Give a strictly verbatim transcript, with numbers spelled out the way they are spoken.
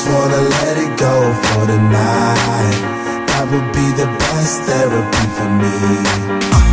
just wanna let it go for the night. That would be the best therapy for me.